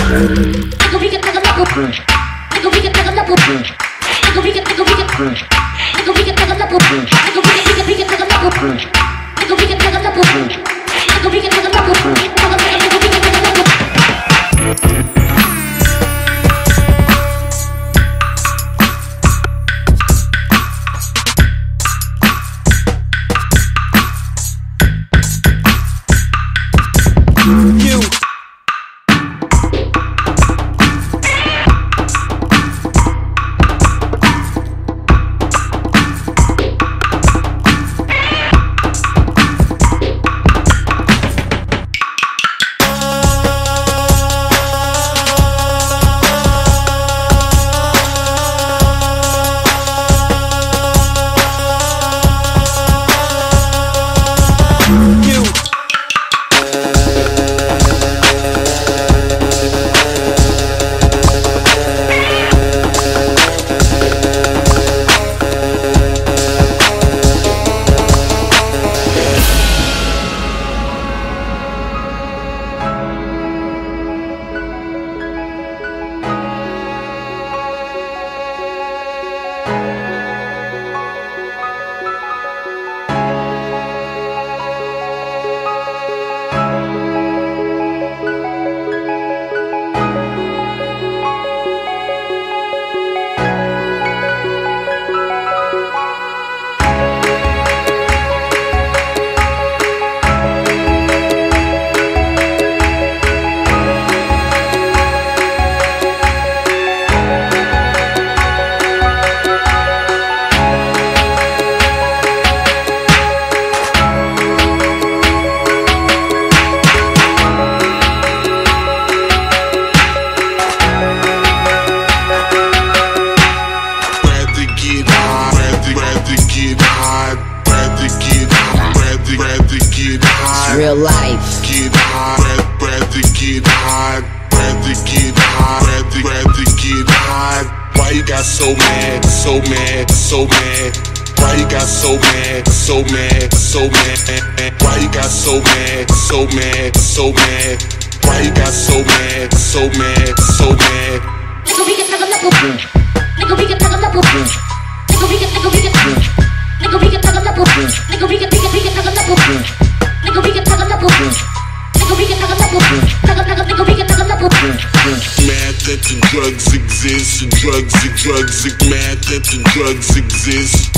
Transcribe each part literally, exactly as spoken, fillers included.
Real life. Get high, rather get high, rather get high, rather, rather get high. Why you got so mad, so mad, so mad? Why you got so mad, so mad, so mad? Why you got so mad, so mad, so mad? Why you got so mad, so mad, so mad? Nigga, we can talk a bitch. Nigga, we can talk a bitch. Nigga, we can, nigga, we can bitch. Nigga, we can talk a bitch. Nigga, we can, we can, we can talk a bitch. Nigga, we can talk a bitch. Nigga, we can talk a bitch. Nigga, we can talk a bitch. Mad that the drugs exist, the drugs, the drugs, mad that the drugs exist.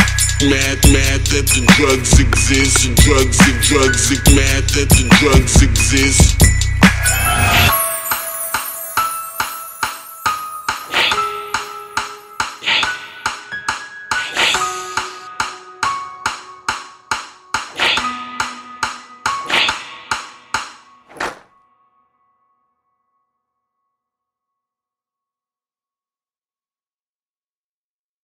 Mad, mad that the drugs exist, the drugs, the drugs, mad that the drugs exist.